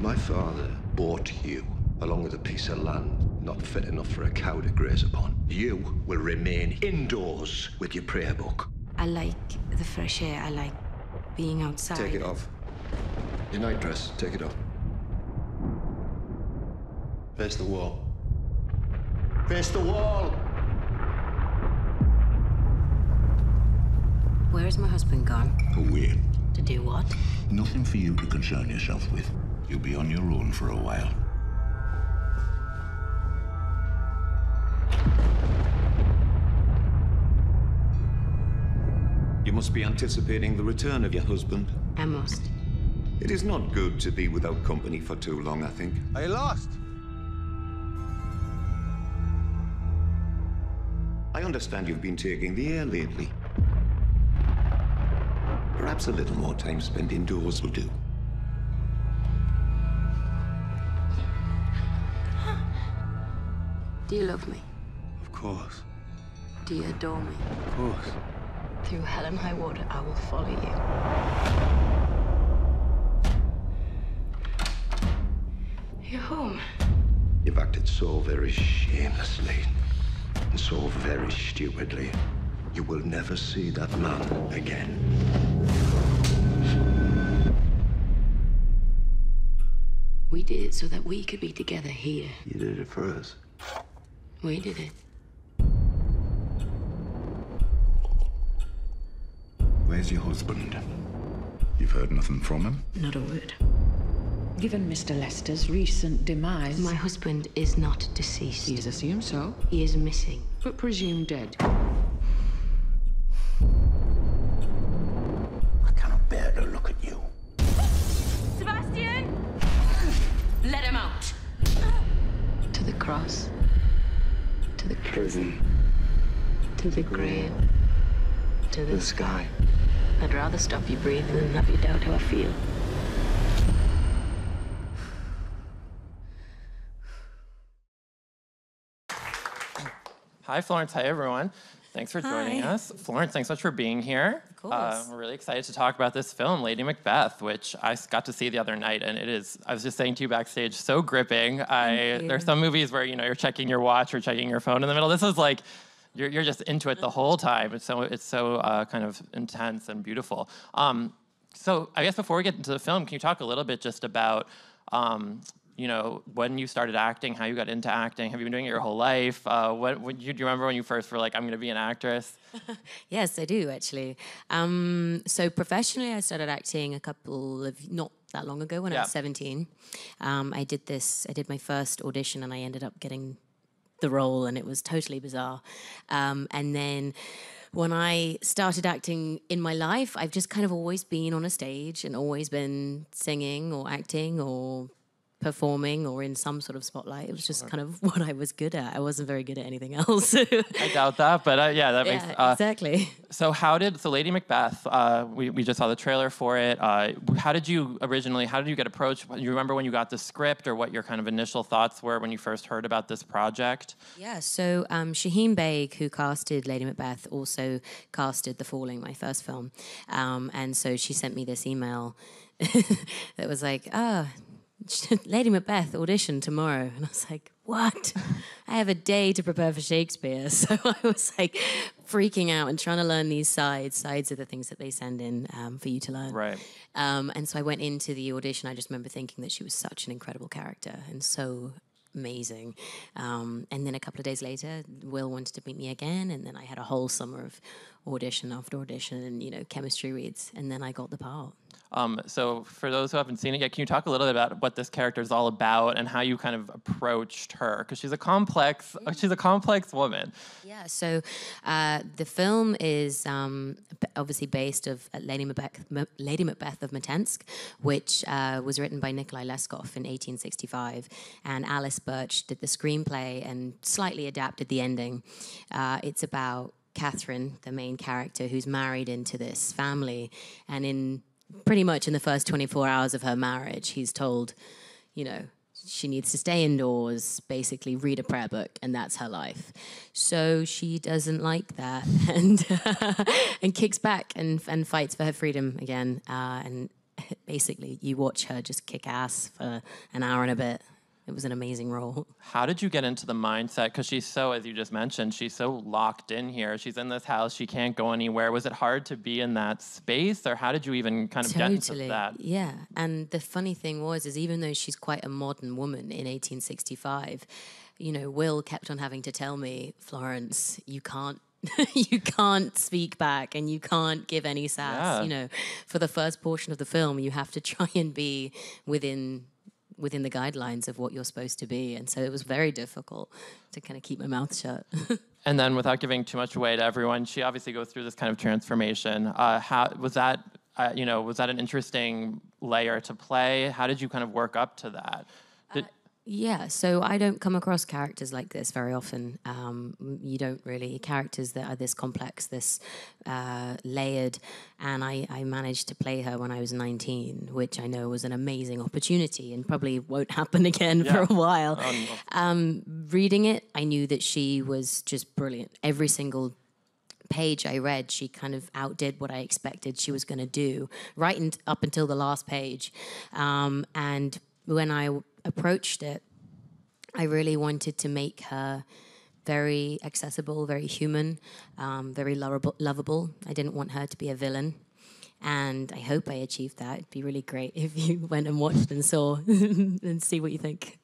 My father bought you, along with a piece of land not fit enough for a cow to graze upon. You will remain indoors with your prayer book. I like the fresh air. I like being outside. Take it off. Your nightdress, take it off. Face the wall. Face the wall! Where is my husband gone? Away. To do what? Nothing for you to concern yourself with. You'll be on your own for a while. You must be anticipating the return of your husband. I must. It is not good to be without company for too long, I think. Are you lost? I understand you've been taking the air lately. Perhaps a little more time spent indoors will do. Do you love me? Of course. Do you adore me? Of course. Through hell and high water, I will follow you. You're home. You've acted so very shamelessly and so very stupidly. You will never see that man again. We did it so that we could be together here. You did it for us. We did it. Where's your husband? You've heard nothing from him? Not a word. Given Mr. Lester's recent demise... My husband is not deceased. He is assumed so, He is missing. but presumed dead. I cannot bear to look at you. Sebastian! Let him out! To the cross. To the prison. To the grave. To the sky. I'd rather stop you breathing than have you doubt how I feel. Hi, Florence. Hi, everyone. Thanks for joining us. Florence, thanks so much for being here. Of course. We're really excited to talk about this film, Lady Macbeth, which I got to see the other night, and it is, I was just saying to you backstage, so gripping. There's some movies where, you know, you're checking your watch or checking your phone in the middle. This is like, you're just into it the whole time. It's so kind of intense and beautiful. So I guess before we get into the film, can you talk a little bit just about, you know, when you started acting, how you got into acting? Have you been doing it your whole life? Do you remember when you first were like, I'm going to be an actress? Yes, I do, actually. So professionally, I started acting not that long ago when I was 17. I did my first audition and I ended up getting the role, and it was totally bizarre. And then when I started acting in my life, I've just kind of always been on a stage and always been singing or acting or performing or in some sort of spotlight. It was just kind of what I was good at. I wasn't very good at anything else. I doubt that, but yeah, that makes... exactly. So Lady Macbeth, we just saw the trailer for it. How did you get approached? You remember when you got the script or what your kind of initial thoughts were when you first heard about this project? Yeah, so Shaheen Baig, who casted Lady Macbeth, also casted The Falling, my first film. And so she sent me this email that was like, Lady Macbeth audition tomorrow. And I was like, what? I have a day to prepare for Shakespeare. So I was like freaking out and trying to learn these sides. Sides are the things that they send in for you to learn. Right. And so I went into the audition. I just remember thinking that she was such an incredible character and so amazing. And then a couple of days later, Will wanted to meet me again. And then I had a whole summer of audition after audition and, you know, chemistry reads. And then I got the part. So for those who haven't seen it yet, can you talk a little bit about what this character is all about and how you kind of approached her? Because she's a complex woman. Yeah. So the film is obviously based of Lady Macbeth of Mtsensk, which was written by Nikolai Leskov in 1865, and Alice Birch did the screenplay and slightly adapted the ending. It's about Katherine, the main character, who's married into this family, and pretty much in the first 24 hours of her marriage, he's told, you know, she needs to stay indoors, basically read a prayer book, and that's her life. So she doesn't like that and kicks back and fights for her freedom again. And basically you watch her just kick ass for an hour and a bit. It was an amazing role. How did you get into the mindset? Because she's so, as you just mentioned, she's so locked in here. She's in this house. She can't go anywhere. Was it hard to be in that space, or how did you even kind of get into that? Yeah. And the funny thing is even though she's quite a modern woman in 1865, you know, Will kept on having to tell me, Florence, you can't you can't speak back and you can't give any sass. Yeah. You know, for the first portion of the film, you have to try and be within the guidelines of what you're supposed to be. And so it was very difficult to kind of keep my mouth shut. And then without giving too much away to everyone, she obviously goes through this kind of transformation. How was that, was that an interesting layer to play? How did you kind of work up to that? Yeah, so I don't come across characters like this very often. You don't really, characters that are this complex, this layered, and I managed to play her when I was 19, which I know was an amazing opportunity and probably won't happen again for a while. Reading it, I knew that she was just brilliant. Every single page I read, she kind of outdid what I expected she was going to do, up until the last page. And when I approached it, I really wanted to make her very accessible, very human, very lovable. I didn't want her to be a villain. And I hope I achieved that. It'd be really great if you went and watched and saw and see what you think.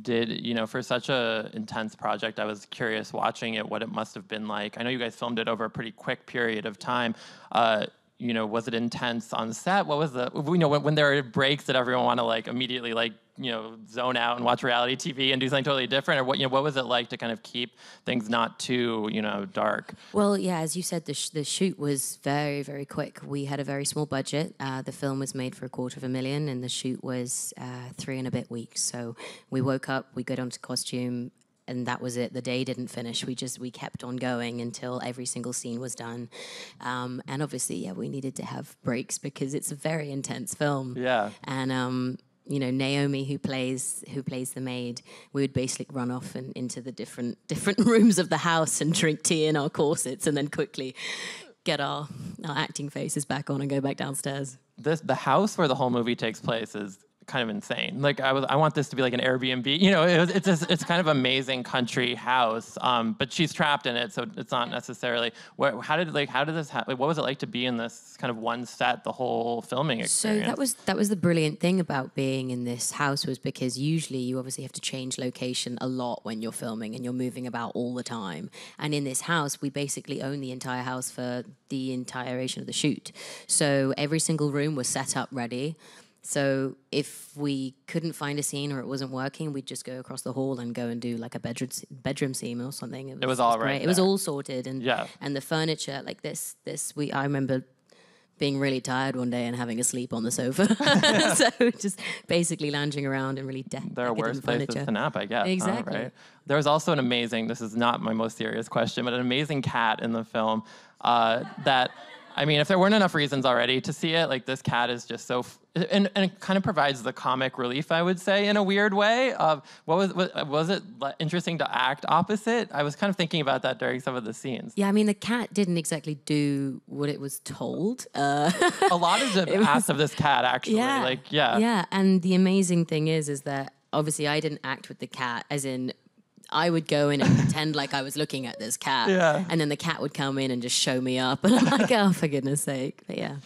For such a intense project, I was curious watching it, what it must have been like. I know you guys filmed it over a pretty quick period of time. Was it intense on set? What was when there are breaks that everyone want to immediately zone out and watch reality TV and do something totally different, or what was it like to kind of keep things not too dark? Well, yeah, as you said, the shoot was very, very quick. We had a very small budget. The film was made for $250,000, and the shoot was 3 and a bit weeks. So we woke up, we got onto costume, and that was it. The day didn't finish. We kept on going until every single scene was done. And obviously, yeah, we needed to have breaks because it's a very intense film. Yeah. And Naomi, who plays the maid, we would basically run off and into the different rooms of the house and drink tea in our corsets, and then quickly get our acting faces back on and go back downstairs. The house where the whole movie takes place is kind of insane. I want this to be like an Airbnb. It's kind of amazing country house. But she's trapped in it, so it's not necessarily. How did this happen? What was it like to be in this kind of one set the whole filming experience? So that was the brilliant thing about being in this house, was because usually you obviously have to change location a lot when you're filming and you're moving about all the time. And in this house, we basically own the entire house for the entire duration of the shoot. So every single room was set up ready. So if we couldn't find a scene or it wasn't working, we'd just go across the hall and go and do like a bedroom scene or something. It was all right. It was all sorted, and yeah. And the furniture, like I remember being really tired one day and having a sleep on the sofa. So just basically lounging around and really there are worse places to nap, I guess. Exactly. Huh, right? There was also this is not my most serious question, but an amazing cat in the film that. I mean, if there weren't enough reasons already to see it, this cat is just so... And it kind of provides the comic relief, I would say, in a weird way. Was it interesting to act opposite? I was kind of thinking about that during some of the scenes. Yeah, I mean, the cat didn't exactly do what it was told. A lot is asked of this cat, actually. Yeah, Yeah, and the amazing thing is that, obviously, I didn't act with the cat, as in... I would go in and pretend like I was looking at this cat, and then the cat would come in and just show me up, and I'm like, oh, for goodness sake. But yeah.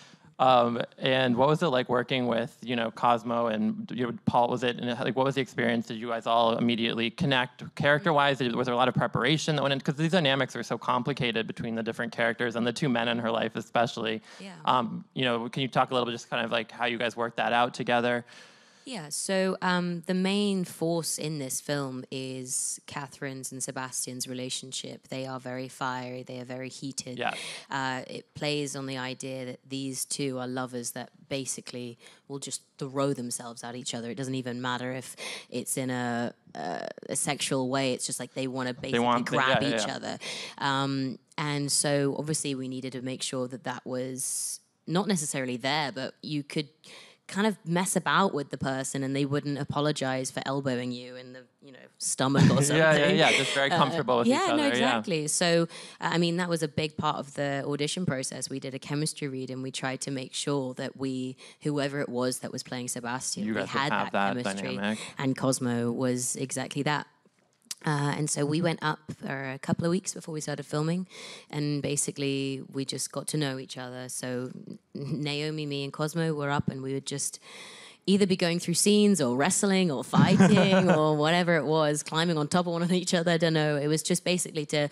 And what was it like working with, Cosmo and Paul? What was the experience? Did you guys all immediately connect character-wise? Was there a lot of preparation that went in? Because these dynamics are so complicated between the different characters and the two men in her life, especially. Yeah. Can you talk a little bit just kind of how you guys worked that out together? Yeah, so the main force in this film is Catherine's and Sebastian's relationship. They are very fiery, they are very heated. Yeah. It plays on the idea that these two are lovers that basically will just throw themselves at each other. It doesn't even matter if it's in a sexual way. It's just they want to basically grab each other. And so obviously we needed to make sure that was not necessarily there, but you could kind of mess about with the person and they wouldn't apologize for elbowing you in the, stomach or something. yeah. Just very comfortable with each other. No, exactly. So, I mean, that was a big part of the audition process. We did a chemistry read and we tried to make sure that whoever it was that was playing Sebastian, You we guys had would have that that chemistry. dynamic. And Cosmo was exactly that. And so we went up for a couple of weeks before we started filming, and basically we just got to know each other. So Naomi, me, and Cosmo were up, and we would just either be going through scenes or wrestling or fighting or whatever it was, climbing on top of one of each other. I don't know. It was just basically to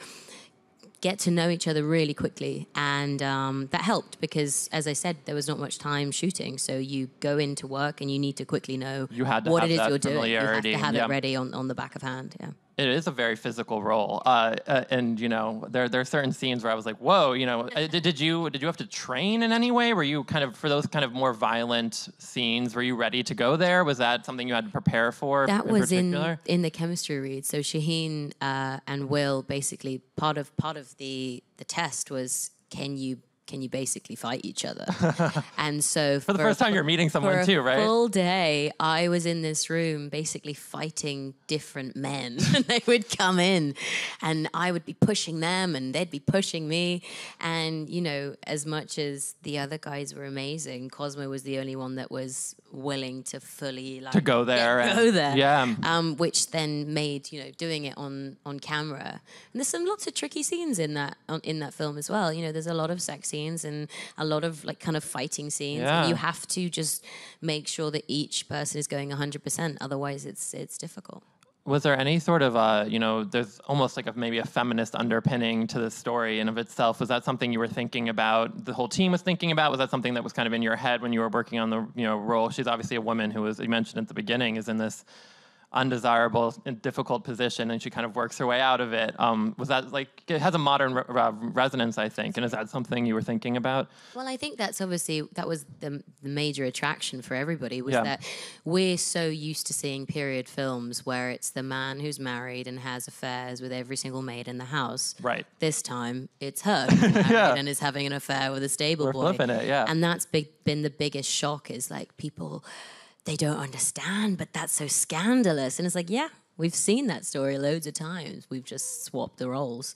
get to know each other really quickly, and that helped because, as I said, there was not much time shooting. So you go into work and you need to quickly know what it is you're doing. You have to have it ready on the back of hand. Yeah. It is a very physical role, and there are certain scenes where I was like, "Whoa!" Did you have to train in any way? Were you kind of, for those kind of more violent scenes, were you ready to go there? Was that something you had to prepare for? That was in the chemistry read. So Shaheen and Will, basically part of the test was, can you basically fight each other? And so for the first time you're meeting someone too, right? For a full day, I was in this room basically fighting different men. And they would come in and I would be pushing them and they'd be pushing me. And, as much as the other guys were amazing, Cosmo was the only one that was willing to fully to go there. Yeah. Which then made, doing it on camera. And there's lots of tricky scenes in that film as well. There's a lot of sex scenes and a lot of kind of fighting scenes. Yeah. And you have to just make sure that each person is going 100%. Otherwise, it's difficult. Was there any sort of, there's almost like maybe a feminist underpinning to the story in of itself? Was that something you were thinking about, the whole team was thinking about? Was that something that was kind of in your head when you were working on the role? She's obviously a woman who, as you mentioned at the beginning, is in this undesirable and difficult position, and she kind of works her way out of it. Was that it has a modern resonance, I think, and is that something you were thinking about? Well, I think that was the major attraction for everybody, was that we're so used to seeing period films where it's the man who's married and has affairs with every single maid in the house. Right. This time, it's her who's married and is having an affair with a stable boy. We're flipping it, yeah. And that's been the biggest shock, is people, they don't understand, but that's so scandalous. And it's we've seen that story loads of times. We've just swapped the roles.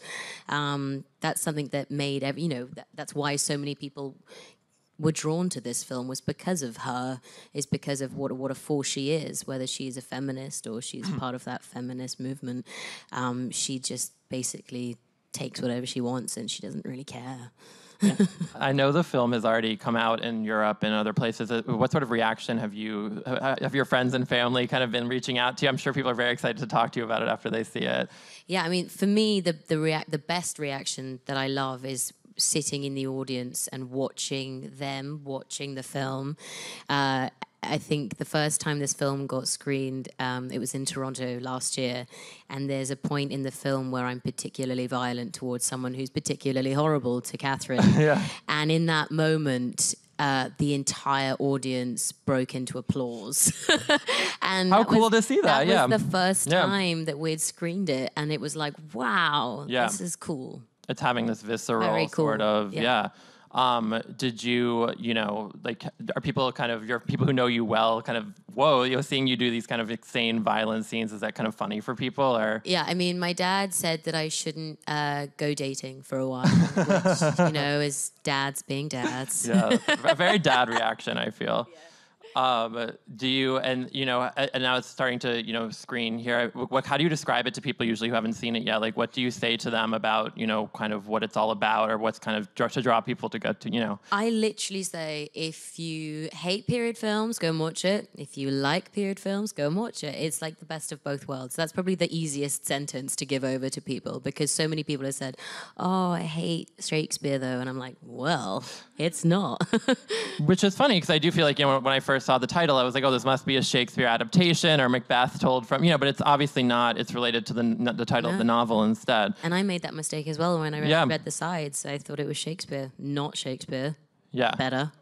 That's something that made that's why so many people were drawn to this film, was because of her, is because of what a force she is, whether she's a feminist or she's part of that feminist movement. She just basically takes whatever she wants and she doesn't really care. Yeah. I know the film has already come out in Europe and other places. What sort of reaction have your friends and family kind of been reaching out to you? I'm sure people are very excited to talk to you about it after they see it. Yeah, I mean, for me, the best reaction that I love is sitting in the audience and watching the film. I think the first time this film got screened, it was in Toronto last year, and there's a point in the film where I'm particularly violent towards someone who's particularly horrible to Katherine. Yeah. And in that moment, the entire audience broke into applause. And how cool to see that. That was the first time that we'd screened it, and it was like, wow, this is cool. It's having this visceral sort of, did you, are people kind of, your people who know you well, kind of, whoa, seeing you do these kind of insane violent scenes, is that kind of funny for people, or? Yeah, I mean, my dad said that I shouldn't go dating for a while, which, is dads being dads. Yeah, a very dad reaction, I feel. Yeah. Do you, and now it's starting to, screen here. How do you describe it to people usually who haven't seen it yet? Like, what do you say to them about, kind of what it's all about, or what's kind of to draw people to go to, I literally say, if you hate period films, go and watch it. If you like period films, go and watch it. It's like the best of both worlds. That's probably the easiest sentence to give over to people, because so many people have said, oh, I hate Shakespeare though. And I'm like, well, it's not. Which is funny, because I do feel like, when I first saw the title, I was like, oh, this must be a Shakespeare adaptation or Macbeth told from, but it's obviously not. It's related to the title of the novel instead. And I made that mistake as well when I read the sides. I thought it was Shakespeare, not Shakespeare. Yeah. Better.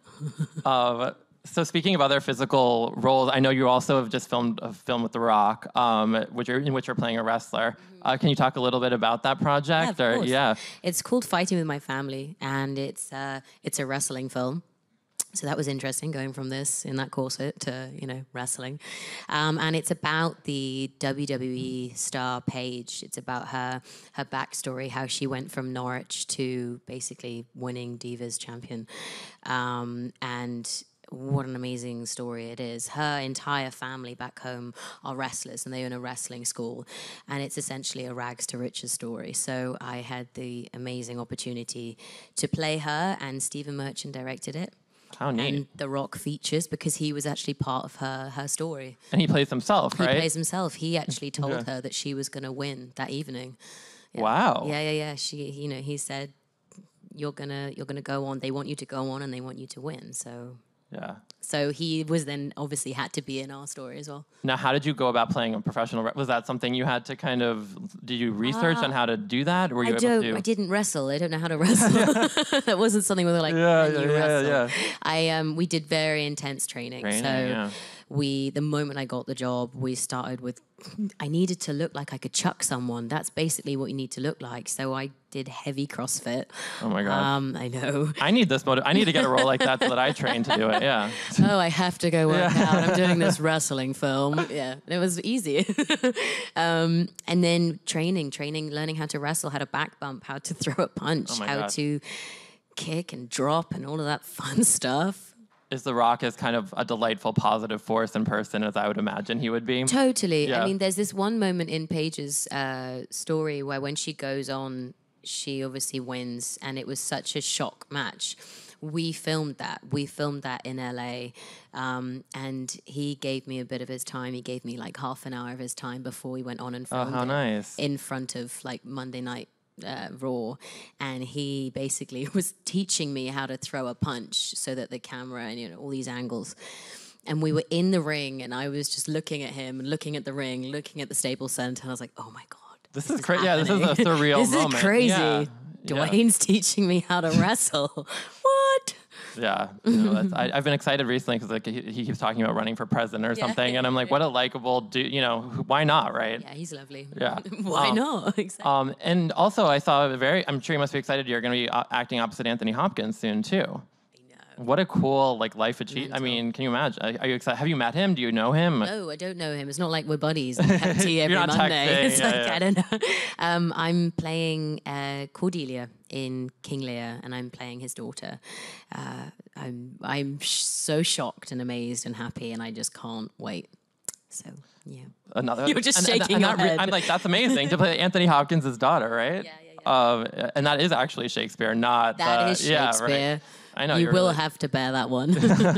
So speaking of other physical roles, I know you also have just filmed a film with The Rock, in which you're playing a wrestler. Can you talk a little bit about that project? Yeah, of course. It's called Fighting with My Family, and it's a wrestling film. So that was interesting, going from this in that corset to, wrestling. And it's about the WWE star Paige. It's about her backstory, how she went from Norwich to basically winning Divas champion. And what an amazing story it is. Her entire family back home are wrestlers, and they own a wrestling school. And it's essentially a rags to riches story. So I had the amazing opportunity to play her, and Stephen Merchant directed it. How neat. And The Rock features because he was actually part of her story. And he plays himself, right? He plays himself. He actually told her that she was going to win that evening. Yeah. Wow. Yeah. He said, you're gonna go on. They want you to go on, and they want you to win. So yeah. So he was then obviously had to be in our story as well. Now, how did you go about playing a professional? Was that something you had to kind of, did you research on how to do that? Or were you able to? I didn't wrestle. I don't know how to wrestle. That wasn't something we were like, wrestle. We did very intense training. The moment I got the job, we started with, I needed to look like I could chuck someone. That's basically what you need to look like. So I did heavy CrossFit. Oh my God. I know. I need this I need to get a role like that so that I train to do it. Yeah. Oh, I have to go work out. I'm doing this wrestling film. Yeah. It was easy. And then training, learning how to wrestle, how to back bump, how to throw a punch, how to kick and drop and all of that fun stuff. Is The Rock as kind of a delightful, positive force in person as I would imagine he would be? Totally. Yeah. I mean, there's this one moment in Paige's story where when she goes on, she obviously wins, and it was such a shock match. We filmed that. We filmed that in LA, and he gave me a bit of his time. He gave me like half an hour of his time before we went on and filmed nice. In front of like Monday Night Raw, and he basically was teaching me how to throw a punch so that the camera and all these angles. And we were in the ring, and I was just looking at him and looking at the ring, looking at the Staples Center, and I was like, oh my God. This is crazy. Yeah, this is a surreal moment. This is crazy. Yeah. Dwayne's teaching me how to wrestle. What? Yeah, I've been excited recently because he keeps talking about running for president or something, and I'm like, what a likable dude. Why not, right? Yeah, he's lovely. Yeah, why not? Exactly. And also, I saw I'm sure you must be excited. You're going to be acting opposite Anthony Hopkins soon too. What a cool life achievement. I mean, can you imagine? Are you excited? Have you met him? Do you know him? No, I don't know him. It's not like we're buddies and we have tea every You're not Monday. Texting. I don't know. I'm playing Cordelia in King Lear, and I'm playing his daughter. I'm so shocked and amazed and happy, and I just can't wait. So yeah. You're just shaking your head. I'm like, that's amazing to play Anthony Hopkins' daughter, right? Yeah. And that is actually Shakespeare, not that is Shakespeare. Yeah, right. I know you will have to bear that one.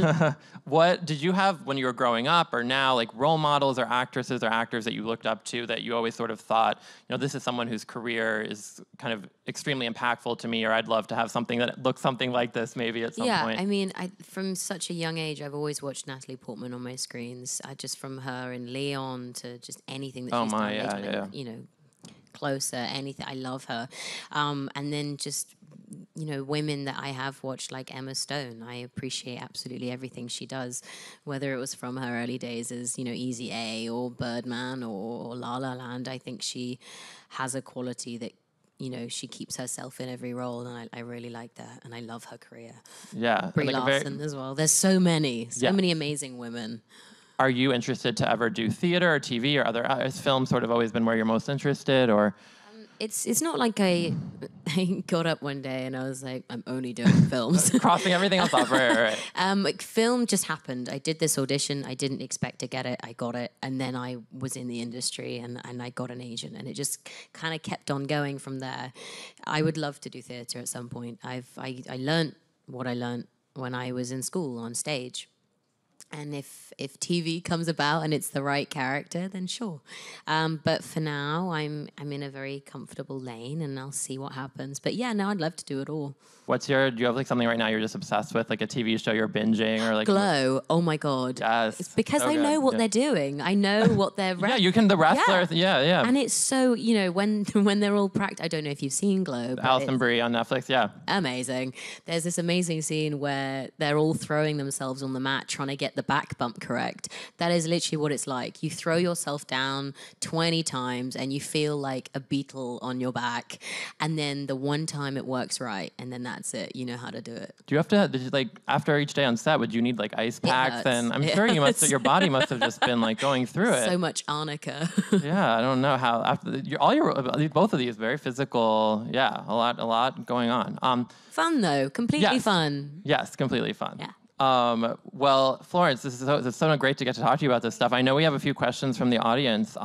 What did you have when you were growing up, or now, like role models or actresses or actors that you looked up to that you always sort of thought, this is someone whose career is kind of extremely impactful to me, or I'd love to have something that looks something like this maybe at some point? Yeah, I mean, from such a young age, I've always watched Natalie Portman on my screens. Just from her in Leon to just anything that she's done. Closer, anything. I love her. And then just women that I have watched, like Emma Stone. I appreciate absolutely everything she does, whether it was from her early days as, Easy A or Birdman or La La Land. I think she has a quality that, she keeps herself in every role, and I really like that, and I love her career. Yeah. Brie Larson as well. There's so many amazing women. Are you interested to ever do theater or TV or other? Has film sort of always been where you're most interested, or? It's not like I got up one day and I was like, I'm only doing films. Crossing everything else off, right. Film just happened. I did this audition. I didn't expect to get it. I got it. And then I was in the industry and I got an agent. And it just kind of kept on going from there. I would love to do theatre at some point. I learned what I learned when I was in school on stage. And if TV comes about and it's the right character, then sure. But for now, I'm in a very comfortable lane, and I'll see what happens. But yeah, no, I'd love to do it all. Do you have like something right now you're just obsessed with, like a TV show you're binging, or like Glow? Oh my God! Yes, it's because I know what they're doing. I know what they're. The wrestlers. Yeah. And it's so when they're all I don't know if you've seen Glow. Alison Brie on Netflix. Yeah. Amazing. There's this amazing scene where they're all throwing themselves on the mat trying to get the the back bump correct. That is literally what it's like. You throw yourself down 20 times and you feel like a beetle on your back. And then the one time it works right, and then that's it. You know how to do it. Do you have to, did you, like, after each day on set, would you need, like, ice packs? hurts. And I'm It sure hurts. your body must have just been, like, going through it. So much arnica. Yeah, I don't know how, both of these, very physical, yeah, a lot going on. Fun, though. Completely Yes. fun. Yes, completely fun. Yeah. Well, Florence, it's so great to get to talk to you about this stuff. I know we have a few questions from the audience.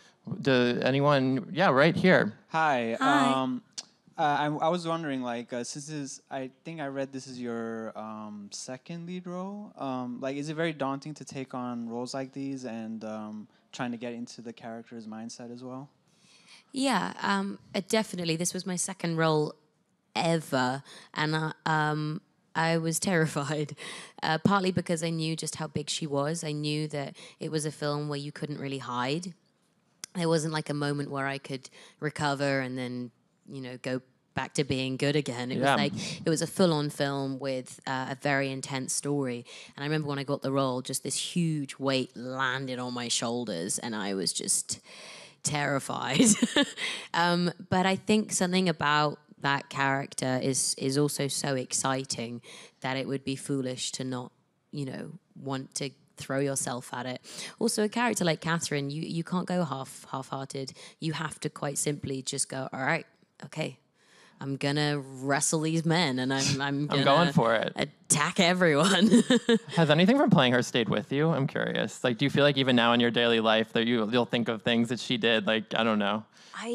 Right here. Hi. Hi. I was wondering, like, I think I read this is your second lead role. Like, is it very daunting to take on roles like these and trying to get into the character's mindset as well? Yeah, definitely. This was my second role ever, and I was terrified, partly because I knew just how big she was. I knew that it was a film where you couldn't really hide. There wasn't like a moment where I could recover and then, go back to being good again. It was like, it was a full-on film with a very intense story. And I remember when I got the role, just this huge weight landed on my shoulders, and I was just terrified. But I think something about that character is also so exciting that it would be foolish to not, want to throw yourself at it. Also, a character like Katherine, you can't go half-hearted. You have to quite simply just go, all right, okay, I'm gonna wrestle these men, and I'm going for it. Attack everyone. Has anything from playing her stayed with you? I'm curious. Like, do you feel like even now in your daily life that you'll think of things that she did? Like, I don't know.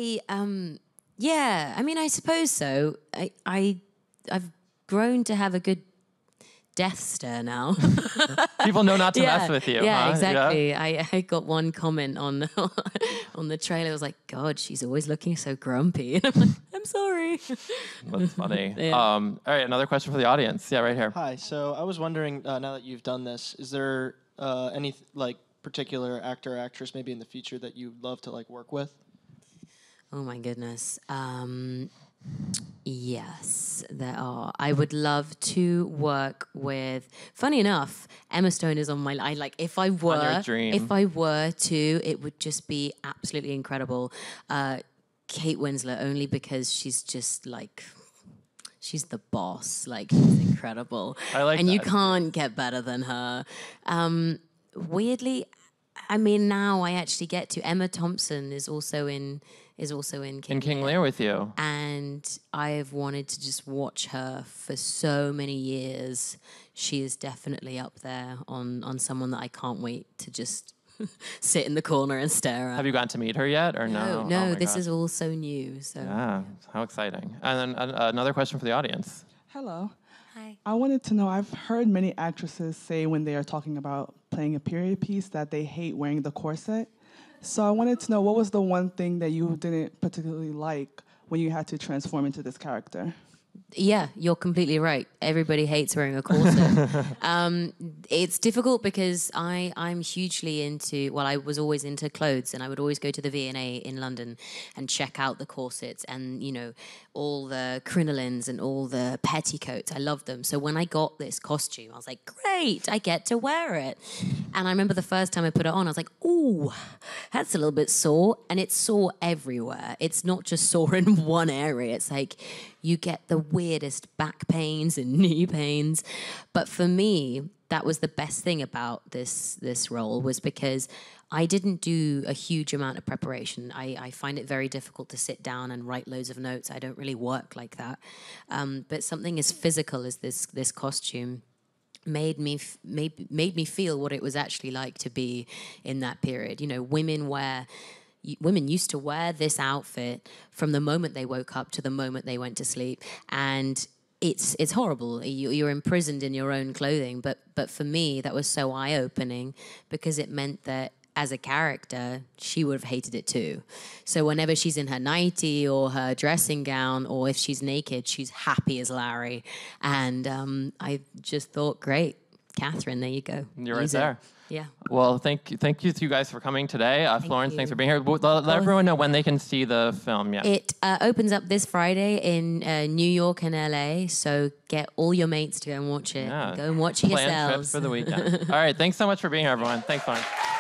Yeah, I mean, I suppose so. I've grown to have a good death stare now. People know not to mess with you. Yeah, huh? exactly. Yeah? I got one comment on on the trailer. It was like, God, she's always looking so grumpy. And I'm like, I'm sorry. That's funny. Yeah. All right, another question for the audience. Yeah, right here. Hi. So I was wondering, now that you've done this, is there any particular actor or actress maybe in the future that you'd love to work with? Oh my goodness. Yes, there are. I would love to work with. Funny enough, Emma Stone is on my. If I were, On your dream. if I were to, it would just be absolutely incredible. Kate Winslet, only because she's just she's the boss. She's incredible. I like and that. you can't get better than her. Weirdly, I mean, now I actually get to. Emma Thompson is also in King Lear with you. And I've wanted to just watch her for so many years. She is definitely up there on someone that I can't wait to just sit in the corner and stare at. Have you gotten to meet her yet, or no? No, Oh my this gosh. is all so new. So Yeah, how exciting. And then another question for the audience. Hello. Hi. I wanted to know, I've heard many actresses say when they are talking about playing a period piece that they hate wearing the corset. So I wanted to know, what was the one thing that you didn't particularly like when you had to transform into this character? Yeah, you're completely right. Everybody hates wearing a corset. It's difficult because I'm hugely into, I was always into clothes, and I would always go to the V&A in London and check out the corsets and, all the crinolines and all the petticoats. I love them. So when I got this costume, I was like, great, I get to wear it. And I remember the first time I put it on, I was like, ooh, that's a little bit sore. And it's sore everywhere. It's not just sore in one area. It's like you get the weirdest back pains and knee pains. But for me, that was the best thing about this role, was because I didn't do a huge amount of preparation. I find it very difficult to sit down and write loads of notes. I don't really work like that. But something as physical as this costume made me feel what it was actually like to be in that period. Women used to wear this outfit from the moment they woke up to the moment they went to sleep, and it's horrible. You're imprisoned in your own clothing. But for me, that was so eye-opening, because it meant that as a character, she would have hated it too. So whenever she's in her nightie or her dressing gown, or if she's naked, she's happy as Larry. And I just thought, great, Katherine. There you go. You're right Use it. there. Yeah. Well, thank you to you guys for coming today. Florence, you. thanks for being here. Let everyone know when they can see the film. Yeah. It opens up this Friday in New York and LA, so get all your mates to go and watch it. Yeah. Go and watch it Plan yourselves. trips for the weekend. All right, thanks so much for being here, everyone. Thanks, Florence.